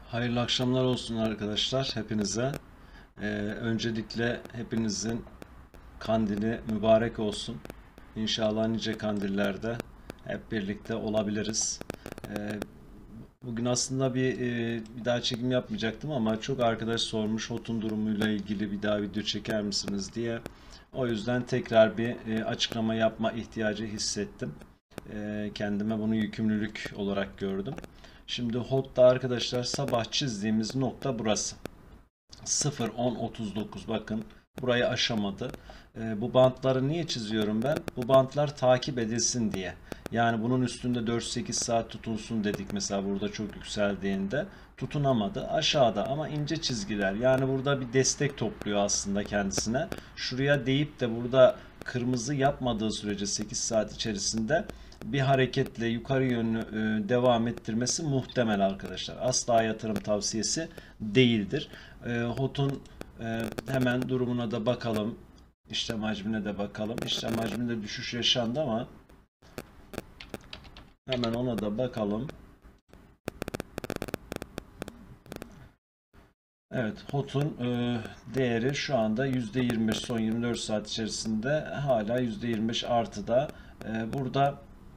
Hayırlı akşamlar olsun arkadaşlar hepinize. Öncelikle hepinizin kandili mübarek olsun. İnşallah nice kandillerde hep birlikte olabiliriz. Ee, Bugün aslında bir daha çekim yapmayacaktım ama çok arkadaş sormuş HOT'un durumuyla ilgili bir daha video çeker misiniz diye. O yüzden tekrar bir açıklama yapma ihtiyacı hissettim. Kendime bunu yükümlülük olarak gördüm. Şimdi HOT'ta arkadaşlar sabah çizdiğimiz nokta burası. 0-10-39 bakın burayı aşamadı. Bu bantları niye çiziyorum ben? Bu bantlar takip edilsin diye. Yani bunun üstünde 4-8 saat tutunsun dedik mesela burada çok yükseldiğinde. Tutunamadı aşağıda ama ince çizgiler. Yani burada bir destek topluyor aslında kendisine. Şuraya değip de burada kırmızı yapmadığı sürece 8 saat içerisinde bir hareketle yukarı yönlü devam ettirmesi muhtemel arkadaşlar. Asla yatırım tavsiyesi değildir. HOT'un hemen durumuna da bakalım. İşlem hacmine de bakalım. İşlem hacminde düşüş yaşandı ama hemen ona da bakalım. Evet, HOT'un değeri şu anda %25 son 24 saat içerisinde hala %25 artıda. Burada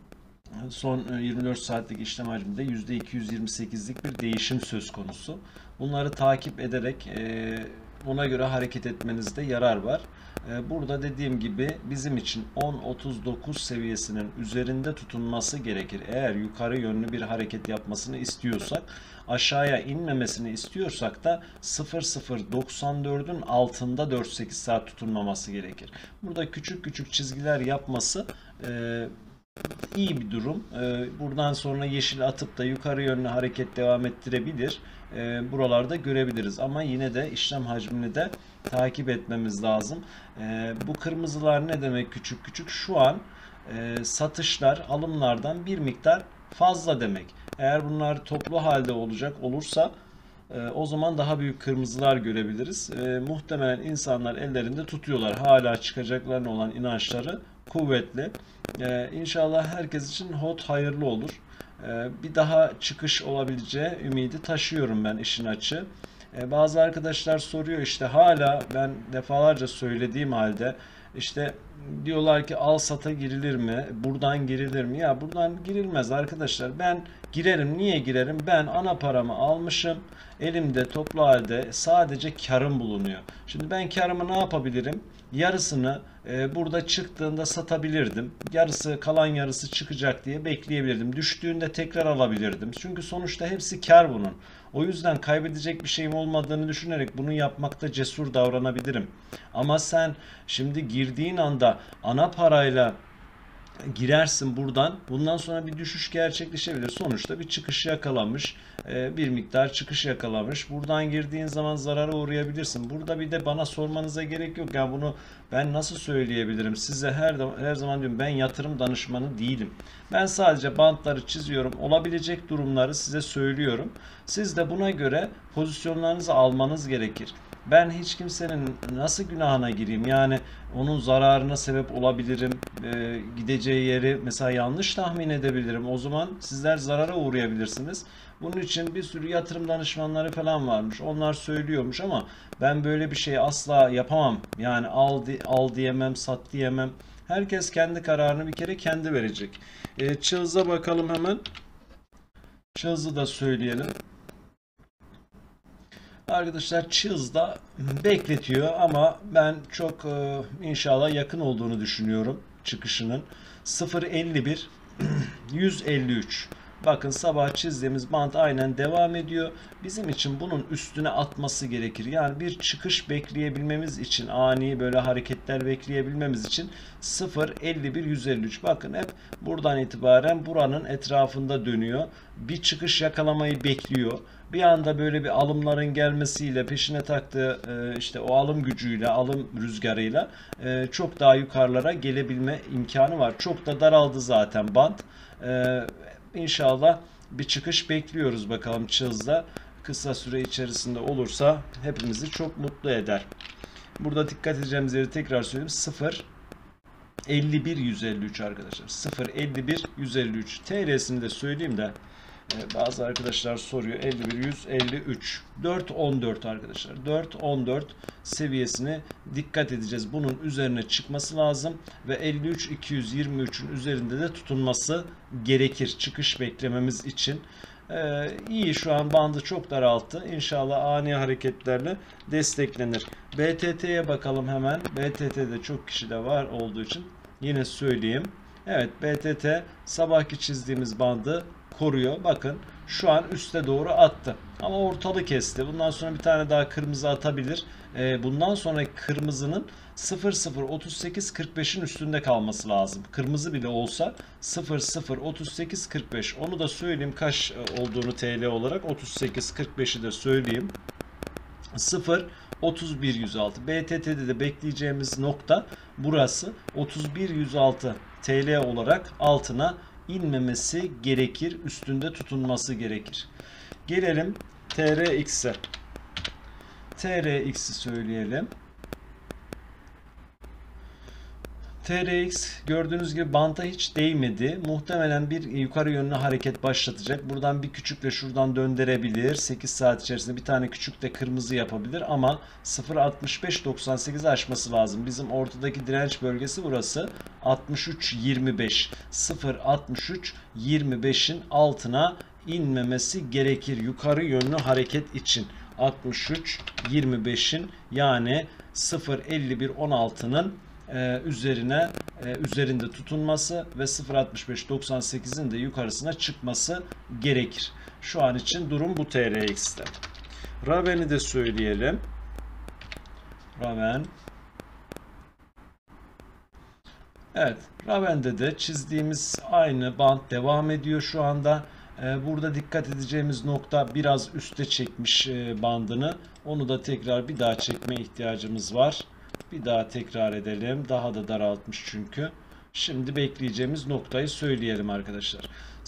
son 24 saatlik işlem hacminde %228'lik bir değişim söz konusu. Bunları takip ederek ona göre hareket etmenizde yarar var. Burada dediğim gibi bizim için 10.39 seviyesinin üzerinde tutunması gerekir. Eğer yukarı yönlü bir hareket yapmasını istiyorsak, aşağıya inmemesini istiyorsak da 0.094'ün altında 4-8 saat tutunmaması gerekir. Burada küçük küçük çizgiler yapması iyi bir durum. Buradan sonra yeşil atıp da yukarı yönlü hareket devam ettirebilir. Buralarda görebiliriz ama yine de işlem hacmini de takip etmemiz lazım. Bu kırmızılar ne demek küçük küçük? Şu an satışlar alımlardan bir miktar fazla demek. Eğer bunlar toplu halde olursa o zaman daha büyük kırmızılar görebiliriz. Muhtemelen insanlar ellerinde tutuyorlar. Hala çıkacaklarına olan inançları kuvvetli. İnşallah herkes için HOT hayırlı olur. Bir daha çıkış olabileceği ümidi taşıyorum ben işin açığı. Bazı arkadaşlar soruyor işte hala ben defalarca söylediğim halde işte diyorlar ki al sata girilir mi? Buradan girilir mi? Ya buradan girilmez arkadaşlar. Ben girerim. Niye girerim? Ben ana paramı almışım. Elimde toplu halde sadece karım bulunuyor. Şimdi ben karımı ne yapabilirim? Yarısını burada çıktığında satabilirdim. Kalan yarısı çıkacak diye bekleyebilirdim. Düştüğünde tekrar alabilirdim. Çünkü sonuçta hepsi kar bunun. O yüzden kaybedecek bir şeyim olmadığını düşünerek bunu yapmakta cesur davranabilirim. Ama sen şimdi girdiğin anda ana parayla girersin buradan. Bundan sonra bir düşüş gerçekleşebilir. Sonuçta bir çıkış yakalamış. Bir miktar çıkış yakalamış. Buradan girdiğin zaman zarara uğrayabilirsin. Burada bir de bana sormanıza gerek yok. Yani bunu ben nasıl söyleyebilirim? Size her zaman diyorum ben yatırım danışmanı değilim. Ben sadece bantları çiziyorum. Olabilecek durumları size söylüyorum. Siz de buna göre pozisyonlarınızı almanız gerekir. Ben hiç kimsenin nasıl günahına gireyim? Yani onun zararına sebep olabilirim. Gideceği yeri mesela yanlış tahmin edebilirim. O zaman sizler zarara uğrayabilirsiniz. Bunun için bir sürü yatırım danışmanları falan varmış. Onlar söylüyormuş ama ben böyle bir şeyi asla yapamam. Yani al diyemem, sat diyemem. Herkes kendi kararını bir kere kendi verecek. Çılza bakalım hemen. Çılzı da söyleyelim. Arkadaşlar Chills bekletiyor ama ben çok inşallah yakın olduğunu düşünüyorum çıkışının. 0.51 153. Bakın sabah çizdiğimiz bant aynen devam ediyor. Bizim için bunun üstüne atması gerekir. Yani bir çıkış bekleyebilmemiz için, ani böyle hareketler bekleyebilmemiz için 0.51 153. Bakın hep buradan itibaren buranın etrafında dönüyor. Bir çıkış yakalamayı bekliyor. Bir anda böyle bir alımların gelmesiyle peşine taktığı işte o alım gücüyle, alım rüzgarıyla çok daha yukarılara gelebilme imkanı var. Çok da daraldı zaten band. İnşallah bir çıkış bekliyoruz bakalım Chills'da. Kısa süre içerisinde olursa hepimizi çok mutlu eder. Burada dikkat edeceğimiz yeri tekrar söyleyeyim. 0.51 153 arkadaşlar. 0.51 153. TL'sini de söyleyeyim de Bazı arkadaşlar soruyor. 51, 153. 4-14 arkadaşlar. 4-14 seviyesine dikkat edeceğiz. Bunun üzerine çıkması lazım ve 53, 223'ün üzerinde de tutunması gerekir çıkış beklememiz için. İyi, şu an bandı çok daralttı. İnşallah ani hareketlerle desteklenir. BTT'ye bakalım hemen. BTT'de çok kişi de var olduğu için yine söyleyeyim. Evet, BTT sabahki çizdiğimiz bandı koruyor. Bakın şu an üste doğru attı. Ama ortalı kesti. Bundan sonra bir tane daha kırmızı atabilir. Bundan sonra kırmızının 00.38.45'in üstünde kalması lazım. Kırmızı bile olsa 00.38.45. Onu da söyleyeyim kaç olduğunu TL olarak. 38.45'i de söyleyeyim. 0.31.106. BTT'de de bekleyeceğimiz nokta burası. 31.106 TL olarak altına inmemesi gerekir. Üstünde tutunması gerekir. Gelelim TRX'e. TRX'i söyleyelim. TRX gördüğünüz gibi banta hiç değmedi. Muhtemelen bir yukarı yönlü hareket başlatacak. Buradan bir küçükle şuradan döndürebilir. 8 saat içerisinde bir tane küçük de kırmızı yapabilir ama 0.65-98'i aşması lazım. Bizim ortadaki direnç bölgesi burası. 63.25. 0.63.25'in altına inmemesi gerekir yukarı yönlü hareket için. 63.25'in yani 0.51.16'nın üzerinde tutunması ve 0.65-98'in de yukarısına çıkması gerekir. Şu an için durum bu TRX'te. Raven'i de söyleyelim. Raven. Evet, Raven'de de çizdiğimiz aynı band devam ediyor şu anda. Burada dikkat edeceğimiz nokta biraz üste çekmiş bandını. Onu da tekrar bir daha çekme ihtiyacımız var. Bir daha tekrar edelim. Daha da daraltmış çünkü. Şimdi bekleyeceğimiz noktayı söyleyelim arkadaşlar.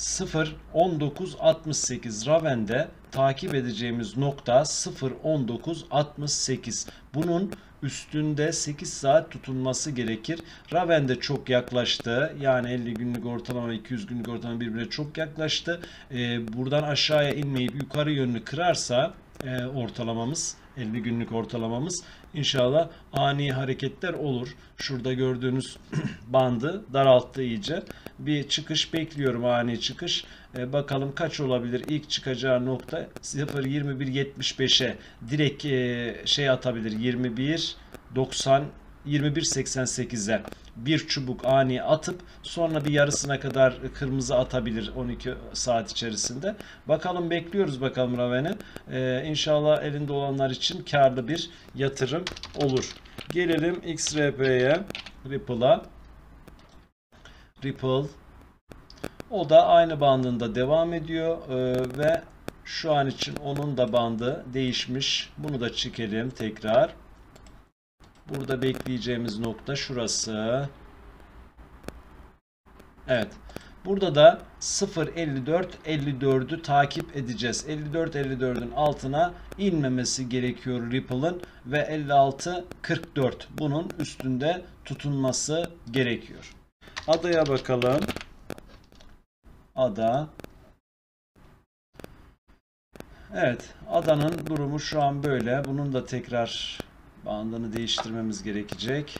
0.1968 Raven'de takip edeceğimiz nokta 0.1968. Bunun üstünde 8 saat tutunması gerekir. Raven'de çok yaklaştı. Yani 50 günlük ortalama 200 günlük ortalama birbirine çok yaklaştı. Buradan aşağıya inmeyip yukarı yönlü kırarsa ortalamamız 50 günlük ortalamamız inşallah ani hareketler olur. Şurada gördüğünüz bandı daralttı iyice. Bir çıkış bekliyorum, ani çıkış. Bakalım kaç olabilir? İlk çıkacağı nokta 0.21.75'e direkt şey atabilir. 21.88'e bir çubuk ani atıp sonra bir yarısına kadar kırmızı atabilir 12 saat içerisinde. Bakalım, bekliyoruz bakalım Raven'i. İnşallah elinde olanlar için karlı bir yatırım olur. Gelelim XRP'ye, Ripple'a. Ripple o da aynı bandında devam ediyor ve şu an için onun da bandı değişmiş. Bunu da çekelim tekrar. Burada bekleyeceğimiz nokta şurası. Evet. Burada da 0.54.54'ü takip edeceğiz. 54.54'ün altına inmemesi gerekiyor Ripple'ın ve 56.44 bunun üstünde tutunması gerekiyor. ADA'ya bakalım. ADA. Evet, ADA'nın durumu şu an böyle. Bunun da tekrar bandını değiştirmemiz gerekecek.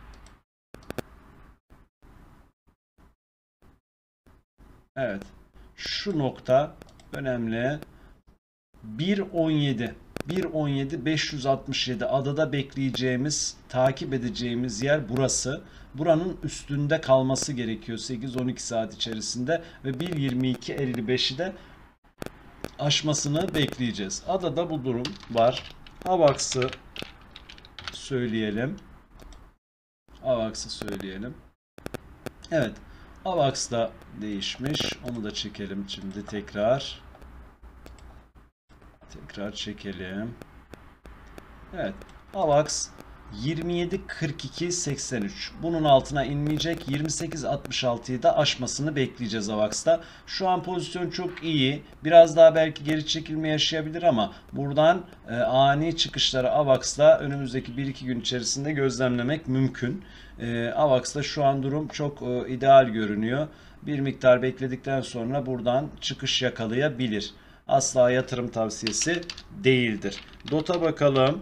Evet. Şu nokta önemli. 1.17 1.17.567 adada bekleyeceğimiz, takip edeceğimiz yer burası. Buranın üstünde kalması gerekiyor 8-12 saat içerisinde ve 1.22.55'i de aşmasını bekleyeceğiz. Adada bu durum var. AVAX'ı söyleyelim. AVAX'ı söyleyelim. Evet. AVAX da değişmiş. Onu da çekelim şimdi tekrar. Tekrar çekelim. Evet. AVAX 27.42.83. Bunun altına inmeyecek. 28.66'yı da aşmasını bekleyeceğiz AVAX'ta. Şu an pozisyon çok iyi. Biraz daha belki geri çekilme yaşayabilir ama buradan ani çıkışları AVAX'ta önümüzdeki 1-2 gün içerisinde gözlemlemek mümkün. AVAX'ta şu an durum çok ideal görünüyor. Bir miktar bekledikten sonra buradan çıkış yakalayabilir. Asla yatırım tavsiyesi değildir. DOT'a bakalım.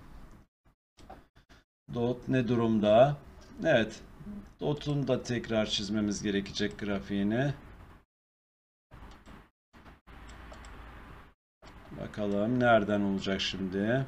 DOT ne durumda? Evet. DOT'un da tekrar çizmemiz gerekecek grafiğini. Bakalım nereden olacak şimdi?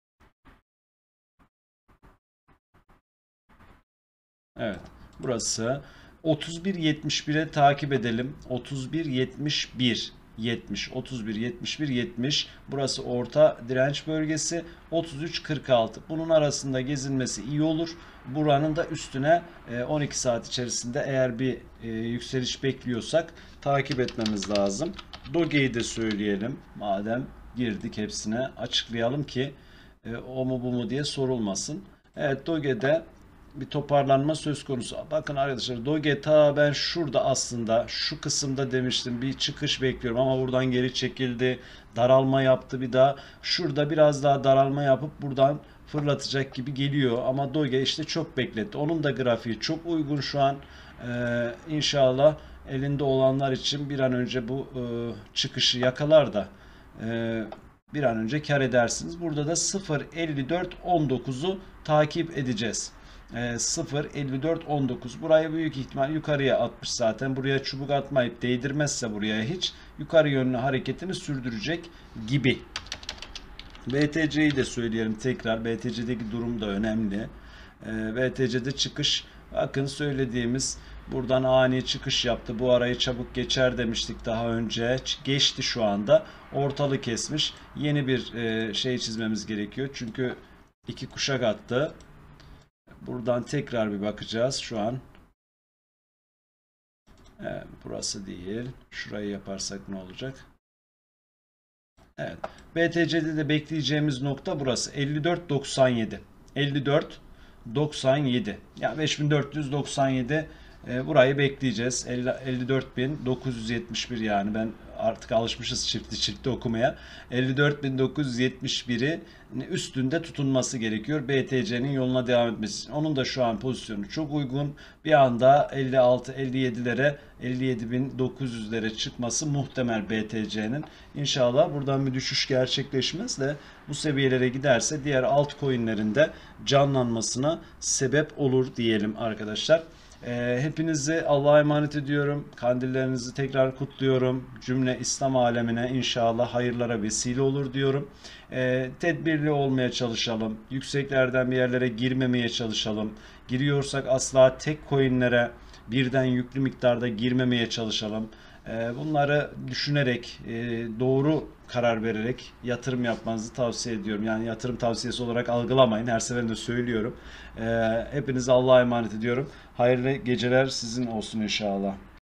Evet. Burası 31.71'e takip edelim. 31.71 70 31 71 70. Burası orta direnç bölgesi. 33.46. Bunun arasında gezinmesi iyi olur. Buranın da üstüne 12 saat içerisinde eğer bir yükseliş bekliyorsak takip etmemiz lazım. Doge'yi de söyleyelim. Madem girdik hepsine açıklayalım ki o mu bu mu diye sorulmasın. Evet, Doge'de bir toparlanma söz konusu. Bakın arkadaşlar, Doge ta ben şurada aslında şu kısımda demiştim bir çıkış bekliyorum ama buradan geri çekildi. Daralma yaptı bir daha. Şurada biraz daha daralma yapıp buradan fırlatacak gibi geliyor. Ama Doge işte çok bekletti. Onun da grafiği çok uygun şu an. İnşallah elinde olanlar için bir an önce bu çıkışı yakalar da bir an önce kar edersiniz. Burada da 0.54.19'u takip edeceğiz. 0.54.19 burayı büyük ihtimal yukarıya atmış zaten. Buraya çubuk atmayıp değdirmezse buraya hiç yukarı yönlü hareketini sürdürecek gibi. BTC'yi de söyleyelim tekrar. BTC'deki durum da önemli. BTC'de çıkış, bakın söylediğimiz buradan ani çıkış yaptı. Bu arayı çabuk geçer demiştik daha önce. Geçti şu anda. Ortalığı kesmiş. Yeni bir şey çizmemiz gerekiyor. Çünkü iki kuşak attı. Buradan tekrar bir bakacağız şu an. Evet, burası değil. Şurayı yaparsak ne olacak? Evet. BTC'de de bekleyeceğimiz nokta burası. 54.97. 54.97. Ya 5497 burayı bekleyeceğiz. 54.971 yani ben artık alışmışız çiftli çiftli okumaya. 54.971'i üstünde tutunması gerekiyor BTC'nin yoluna devam etmesi için. Onun da şu an pozisyonu çok uygun. Bir anda 56-57'lere 57.900'lere çıkması muhtemel BTC'nin. İnşallah buradan bir düşüş gerçekleşmez de bu seviyelere giderse diğer altcoin'lerin de canlanmasına sebep olur diyelim arkadaşlar. Hepinizi Allah'a emanet ediyorum. Kandillerinizi tekrar kutluyorum. Cümle İslam alemine inşallah hayırlara vesile olur diyorum. Tedbirli olmaya çalışalım. Yükseklerden bir yerlere girmemeye çalışalım. Giriyorsak asla tek coinlere birden yüklü miktarda girmemeye çalışalım. Bunları düşünerek, doğru karar vererek yatırım yapmanızı tavsiye ediyorum. Yani yatırım tavsiyesi olarak algılamayın. Her seferinde söylüyorum. Hepinizi Allah'a emanet ediyorum. Hayırlı geceler sizin olsun inşallah.